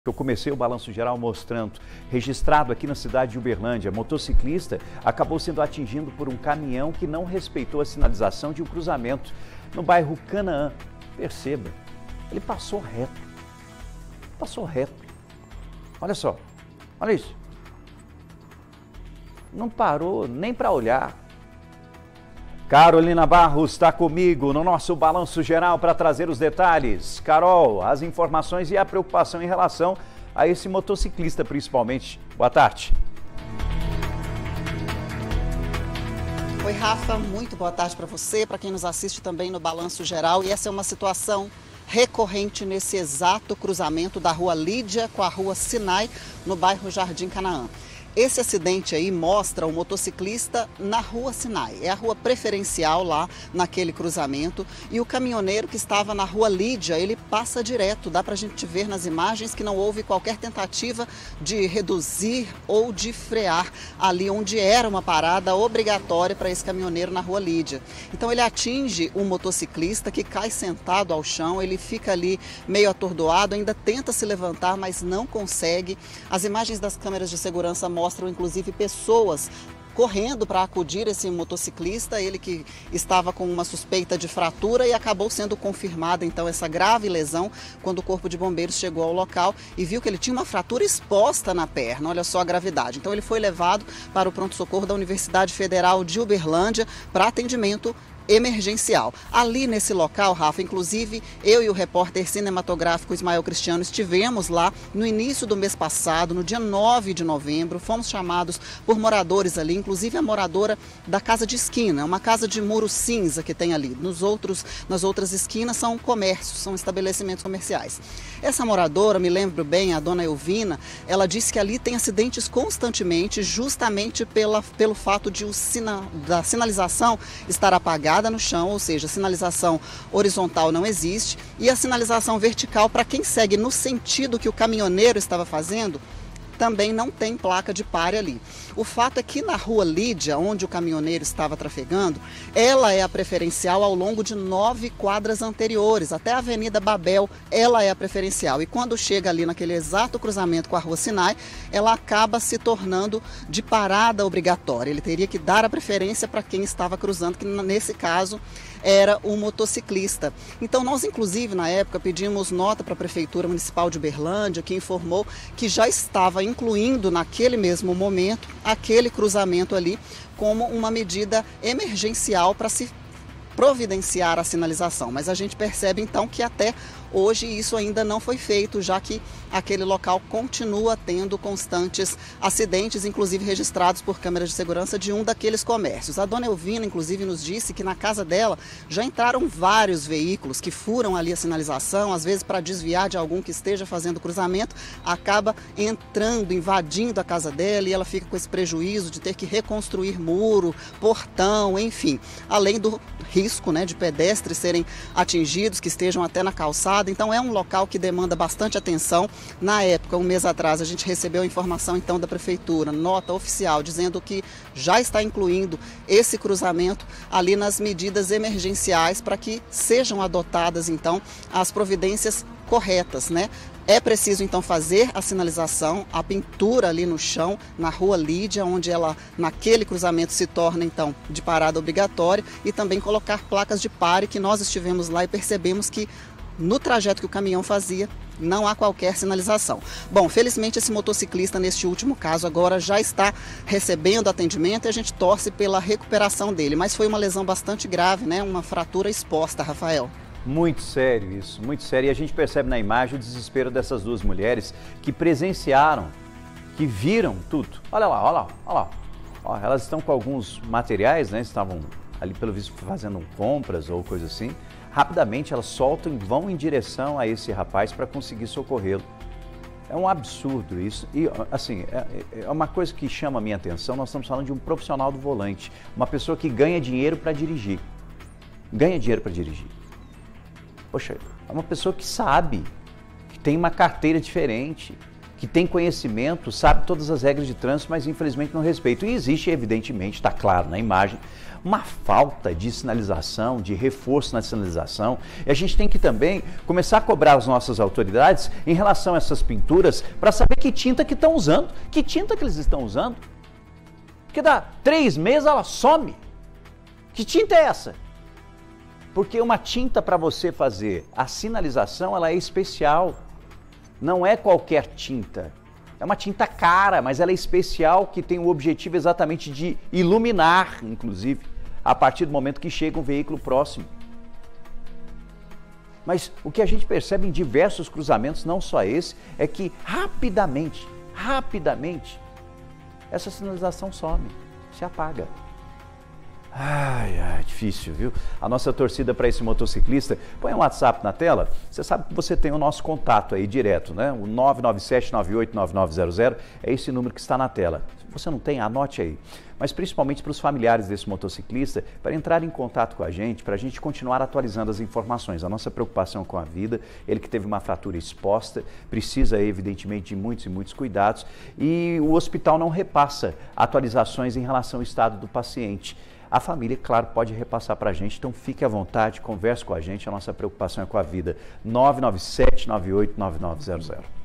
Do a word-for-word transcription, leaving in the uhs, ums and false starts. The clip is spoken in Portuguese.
Eu comecei o Balanço Geral mostrando, registrado aqui na cidade de Uberlândia, motociclista acabou sendo atingido por um caminhão que não respeitou a sinalização de um cruzamento no bairro Canaã. Perceba, ele passou reto, passou reto. Olha só, olha isso. Não parou nem para olhar. Carolina Barros está comigo no nosso Balanço Geral para trazer os detalhes. Carol, as informações e a preocupação em relação a esse motociclista principalmente. Boa tarde. Oi, Rafa, muito boa tarde para você, para quem nos assiste também no Balanço Geral. E essa é uma situação recorrente nesse exato cruzamento da Rua Lídia com a Rua Sinai, no bairro Jardim Canaã. Esse acidente aí mostra o motociclista na Rua Sinai, é a rua preferencial lá naquele cruzamento, e o caminhoneiro que estava na Rua Lídia, ele passa direto, dá pra gente ver nas imagens que não houve qualquer tentativa de reduzir ou de frear ali onde era uma parada obrigatória para esse caminhoneiro na Rua Lídia. Então ele atinge o motociclista que cai sentado ao chão, ele fica ali meio atordoado, ainda tenta se levantar, mas não consegue. As imagens das câmeras de segurança mostram mostram inclusive pessoas correndo para acudir esse motociclista, ele que estava com uma suspeita de fratura, e acabou sendo confirmada então essa grave lesão quando o corpo de bombeiros chegou ao local e viu que ele tinha uma fratura exposta na perna. Olha só a gravidade. Então ele foi levado para o pronto-socorro da Universidade Federal de Uberlândia para atendimento emergencial. Ali nesse local, Rafa, inclusive eu e o repórter cinematográfico Ismael Cristiano estivemos lá no início do mês passado, no dia nove de novembro, fomos chamados por moradores ali, inclusive a moradora da casa de esquina, uma casa de muro cinza que tem ali. Nos outros, nas outras esquinas são comércios, são estabelecimentos comerciais. Essa moradora, me lembro bem, a dona Elvina, ela disse que ali tem acidentes constantemente, justamente pela, pelo fato de o sina, da sinalização estar apagada no chão, ou seja, a sinalização horizontal não existe, e a sinalização vertical, para quem segue no sentido que o caminhoneiro estava fazendo, também não tem placa de pare ali. O fato é que na Rua Lídia, onde o caminhoneiro estava trafegando, ela é a preferencial ao longo de nove quadras anteriores, até a Avenida Babel, ela é a preferencial. E quando chega ali naquele exato cruzamento com a Rua Sinai, ela acaba se tornando de parada obrigatória. Ele teria que dar a preferência para quem estava cruzando, que nesse caso era o motociclista. Então nós, inclusive, na época, pedimos nota para a Prefeitura Municipal de Uberlândia, que informou que já estava incluindo naquele mesmo momento aquele cruzamento ali como uma medida emergencial para se providenciar a sinalização. Mas a gente percebe então que até hoje isso ainda não foi feito, já que aquele local continua tendo constantes acidentes, inclusive registrados por câmeras de segurança de um daqueles comércios. A dona Elvina, inclusive, nos disse que na casa dela já entraram vários veículos que furam ali a sinalização, às vezes para desviar de algum que esteja fazendo cruzamento, acaba entrando, invadindo a casa dela, e ela fica com esse prejuízo de ter que reconstruir muro, portão, enfim, além do risco, né, de pedestres serem atingidos, que estejam até na calçada. Então é um local que demanda bastante atenção. Na época, um mês atrás, a gente recebeu a informação então da Prefeitura, nota oficial, dizendo que já está incluindo esse cruzamento ali nas medidas emergenciais para que sejam adotadas então as providências corretas, né? É preciso então fazer a sinalização, a pintura ali no chão, na Rua Lídia, onde ela naquele cruzamento se torna então de parada obrigatória, e também colocar placas de pare, que nós estivemos lá e percebemos que no trajeto que o caminhão fazia, não há qualquer sinalização. Bom, felizmente esse motociclista, neste último caso, agora já está recebendo atendimento, e a gente torce pela recuperação dele. Mas foi uma lesão bastante grave, né? Uma fratura exposta, Rafael. Muito sério isso, muito sério. E a gente percebe na imagem o desespero dessas duas mulheres que presenciaram, que viram tudo. Olha lá, olha lá, olha lá. Ó, elas estão com alguns materiais, né? Estavam ali, pelo visto, fazendo compras ou coisa assim. Rapidamente elas soltam e vão em direção a esse rapaz para conseguir socorrê-lo. É um absurdo isso. E, assim, é, é uma coisa que chama a minha atenção. Nós estamos falando de um profissional do volante, uma pessoa que ganha dinheiro para dirigir. Ganha dinheiro para dirigir. Poxa, é uma pessoa que sabe, que tem uma carteira diferente, que tem conhecimento, sabe todas as regras de trânsito, mas infelizmente não respeita. E existe, evidentemente, está claro na imagem, uma falta de sinalização, de reforço na sinalização. E a gente tem que também começar a cobrar as nossas autoridades em relação a essas pinturas para saber que tinta que estão usando, que tinta que eles estão usando. Porque dá três meses ela some. Que tinta é essa? Porque uma tinta para você fazer a sinalização, ela é especial. Não é qualquer tinta. É uma tinta cara, mas ela é especial, que tem o objetivo exatamente de iluminar, inclusive, a partir do momento que chega um veículo próximo. Mas o que a gente percebe em diversos cruzamentos, não só esse, é que rapidamente, rapidamente, essa sinalização some, se apaga. Ai, ai, difícil, viu? A nossa torcida para esse motociclista, põe um WhatsApp na tela, você sabe que você tem o nosso contato aí direto, né? O nove nove sete, nove oito nove nove zero zero, é esse número que está na tela. Se você não tem, anote aí. Mas principalmente para os familiares desse motociclista, para entrar em contato com a gente, para a gente continuar atualizando as informações. A nossa preocupação com a vida, ele que teve uma fratura exposta, precisa evidentemente de muitos e muitos cuidados, e o hospital não repassa atualizações em relação ao estado do paciente. A família, claro, pode repassar para a gente, então fique à vontade, converse com a gente, a nossa preocupação é com a vida. nove nove sete, nove oito nove nove zero zero.